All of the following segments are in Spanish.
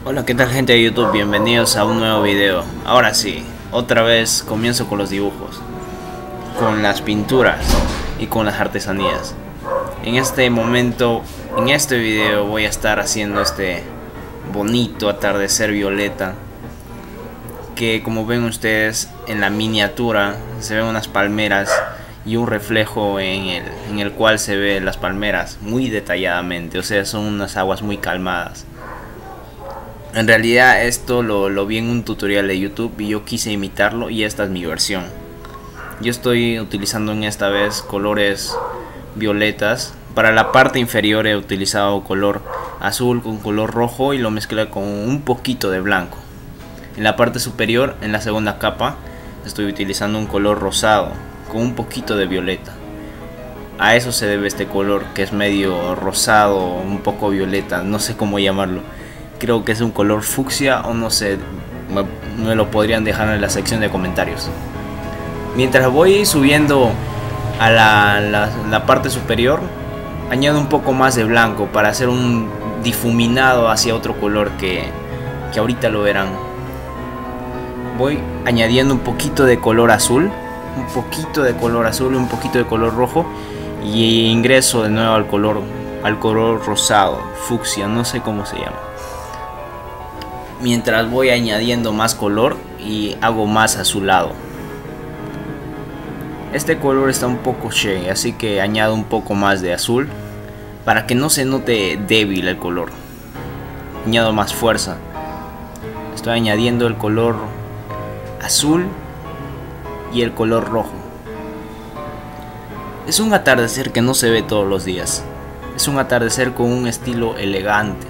Hola, ¿qué tal gente de YouTube? Bienvenidos a un nuevo video. Ahora sí, otra vez comienzo con los dibujos, con las pinturas y con las artesanías. En este momento, en este video voy a estar haciendo este bonito atardecer violeta, que como ven ustedes en la miniatura se ven unas palmeras y un reflejo en el cual se ve las palmeras muy detalladamente, o sea, son unas aguas muy calmadas. En realidad esto lo vi en un tutorial de YouTube y yo quise imitarlo y esta es mi versión. Yo estoy utilizando en esta vez colores violetas. Para la parte inferior he utilizado color azul con color rojo y lo mezclé con un poquito de blanco. En la parte superior, en la segunda capa, estoy utilizando un color rosado con un poquito de violeta. A eso se debe este color, que es medio rosado, un poco violeta, no sé cómo llamarlo. Creo que es un color fucsia o no sé, me lo podrían dejar en la sección de comentarios. Mientras voy subiendo a la parte superior, añado un poco más de blanco para hacer un difuminado hacia otro color que ahorita lo verán. Voy añadiendo un poquito de color azul, un poquito de color azul, un poquito de color rojo y ingreso de nuevo al color rosado, fucsia, no sé cómo se llama. Mientras voy añadiendo más color y hago más azulado. Este color está un poco shady, así que añado un poco más de azul para que no se note débil el color. Añado más fuerza. Estoy añadiendo el color azul y el color rojo. Es un atardecer que no se ve todos los días. Es un atardecer con un estilo elegante.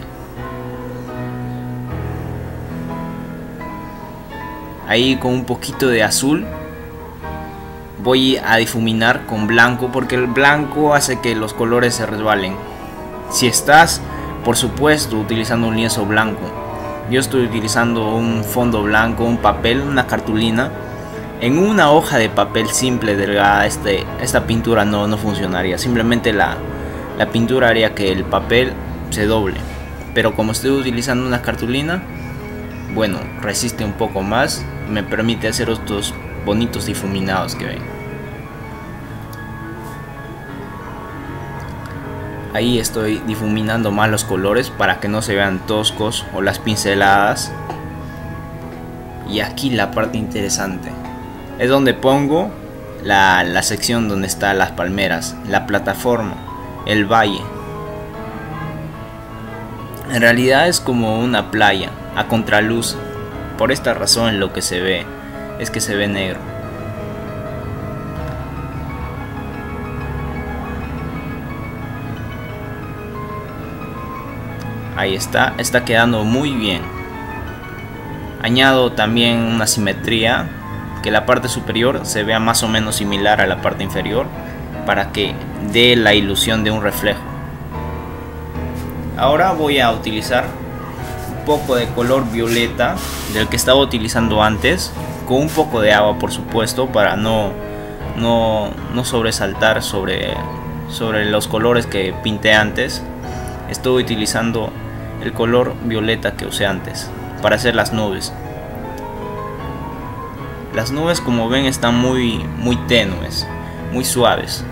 Ahí con un poquito de azul voy a difuminar con blanco, porque el blanco hace que los colores se resbalen. Si estás, por supuesto, utilizando un lienzo blanco, yo estoy utilizando un fondo blanco, un papel, una cartulina. En una hoja de papel simple, delgada, esta pintura no funcionaría. Simplemente la pintura haría que el papel se doble. Pero como estoy utilizando una cartulina, bueno, resiste un poco más, me permite hacer estos bonitos difuminados que ven. Ahí estoy difuminando más los colores para que no se vean toscos o las pinceladas. Y aquí la parte interesante es donde pongo la sección donde están las palmeras, la plataforma, el valle. En realidad es como una playa a contraluz. Por esta razón lo que se ve es que se ve negro. Ahí está quedando muy bien. Añado también una simetría, que la parte superior se vea más o menos similar a la parte inferior para que dé la ilusión de un reflejo. Ahora voy a utilizar un poco de color violeta del que estaba utilizando antes, con un poco de agua por supuesto, para no sobresaltar sobre los colores que pinté antes. Estoy utilizando el color violeta que usé antes para hacer las nubes. Las nubes, como ven, están muy tenues, muy suaves.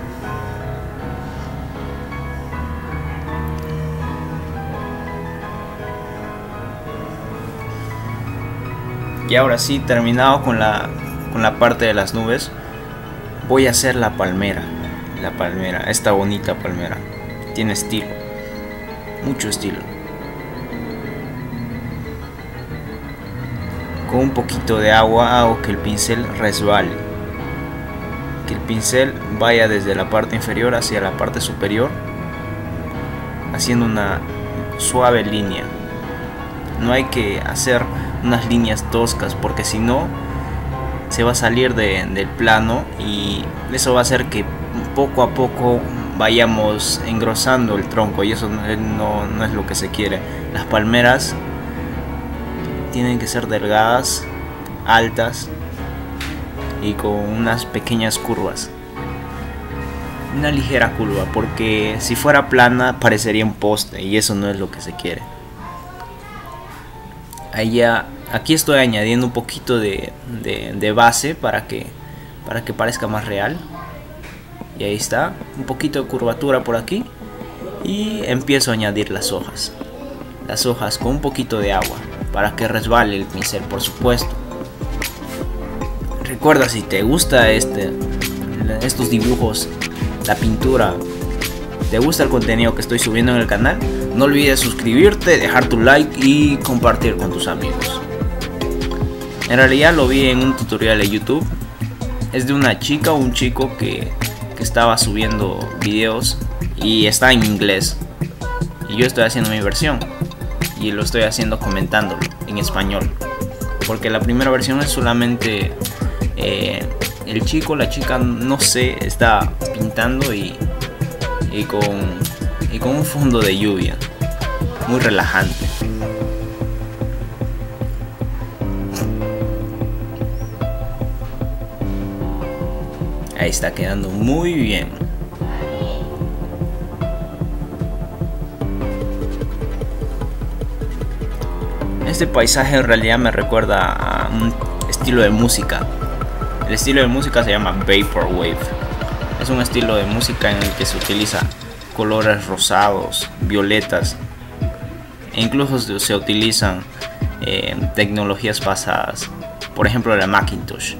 Y ahora sí, terminado con la parte de las nubes, voy a hacer la palmera, esta bonita palmera. Tiene estilo, mucho estilo. Con un poquito de agua hago que el pincel resbale, que el pincel vaya desde la parte inferior hacia la parte superior, haciendo una suave línea. No hay que hacer unas líneas toscas, porque si no se va a salir del plano y eso va a hacer que poco a poco vayamos engrosando el tronco, y eso no es lo que se quiere. Las palmeras tienen que ser delgadas, altas y con unas pequeñas curvas, una ligera curva, porque si fuera plana parecería un poste y eso no es lo que se quiere. Aquí estoy añadiendo un poquito de base para que parezca más real. Y ahí está, un poquito de curvatura por aquí. Y empiezo a añadir las hojas con un poquito de agua para que resbale el pincel, por supuesto. Recuerda, si te gusta estos dibujos, la pintura, te gusta el contenido que estoy subiendo en el canal, no olvides suscribirte, dejar tu like y compartir con tus amigos. En realidad lo vi en un tutorial de YouTube. Es de una chica o un chico que estaba subiendo videos y está en inglés, y yo estoy haciendo mi versión y lo estoy haciendo comentándolo en español, porque la primera versión es solamente el chico, la chica, no sé, está pintando y con un fondo de lluvia muy relajante. Ahí está quedando muy bien. Este paisaje en realidad me recuerda a un estilo de música. El estilo de música se llama Vaporwave. Es un estilo de música en el que se utiliza colores rosados, violetas, e incluso se utilizan tecnologías pasadas, por ejemplo la Macintosh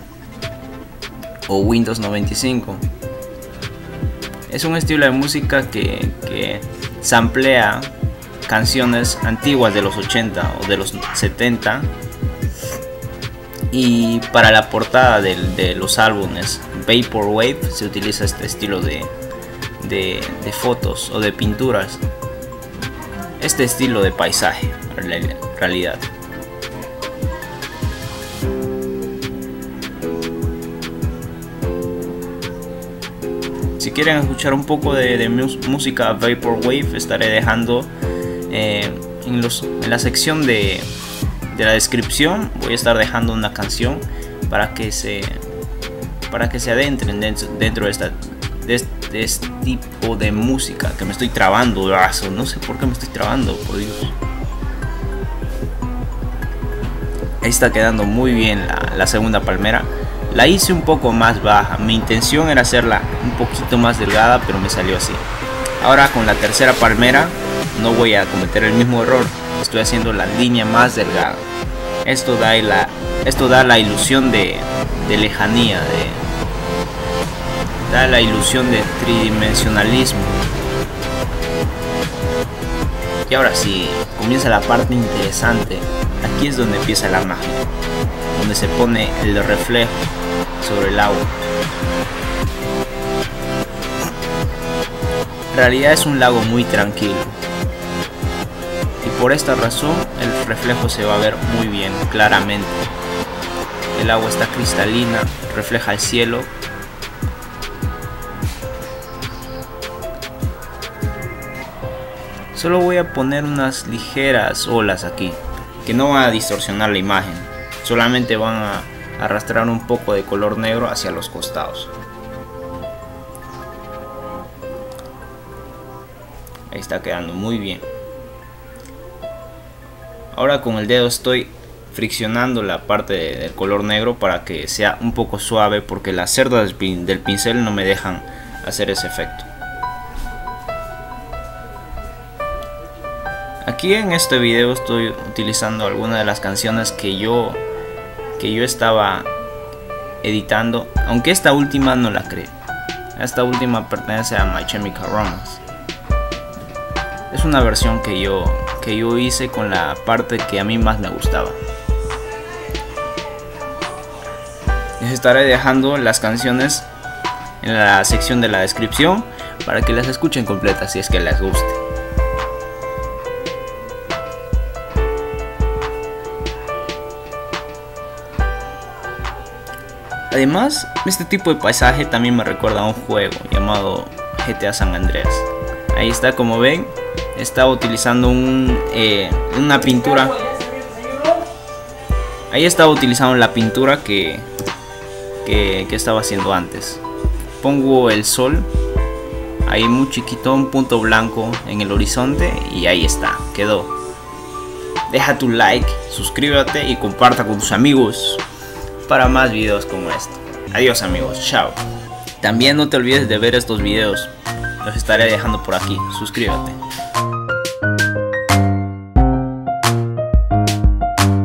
o Windows 95. Es un estilo de música que samplea canciones antiguas de los 80 o de los 70, y para la portada de los álbumes Vaporwave se utiliza este estilo de fotos o de pinturas, este estilo de paisaje en realidad. Si quieren escuchar un poco de música Vaporwave, estaré dejando en la sección de la descripción, voy a estar dejando una canción para que se adentren dentro de este tipo de música. Que me estoy trabando, no sé por qué me estoy trabando, por Dios. Ahí está quedando muy bien la segunda palmera. La hice un poco más baja, mi intención era hacerla un poquito más delgada, pero me salió así. Ahora con la tercera palmera no voy a cometer el mismo error, estoy haciendo la línea más delgada. Esto da la ilusión de lejanía, da la ilusión de tridimensionalismo. Y ahora sí, comienza la parte interesante. Aquí es donde empieza la magia, donde se pone el reflejo sobre el agua. En realidad es un lago muy tranquilo, y por esta razón el reflejo se va a ver muy bien, claramente. El agua está cristalina, refleja el cielo. Solo voy a poner unas ligeras olas aquí, que no van a distorsionar la imagen, solamente van a arrastrar un poco de color negro hacia los costados. Ahí está quedando muy bien. Ahora con el dedo estoy friccionando la parte del color negro para que sea un poco suave, porque las cerdas del pincel no me dejan hacer ese efecto. Aquí en este video estoy utilizando algunas de las canciones que yo estaba editando, aunque esta última no la creé. Esta última pertenece a My Chemical Romance. Es una versión que yo hice con la parte que a mí más me gustaba. Les estaré dejando las canciones en la sección de la descripción para que las escuchen completas si es que les guste. Además, este tipo de paisaje también me recuerda a un juego llamado GTA San Andreas. Ahí está, como ven, estaba utilizando una pintura. Ahí estaba utilizando la pintura que estaba haciendo antes. Pongo el sol ahí muy chiquito, un punto blanco en el horizonte, y ahí está, quedó. deja tu like, suscríbete y comparta con tus amigos para más videos como este. Adiós amigos, chao. También no te olvides de ver estos videos, los estaré dejando por aquí, suscríbete.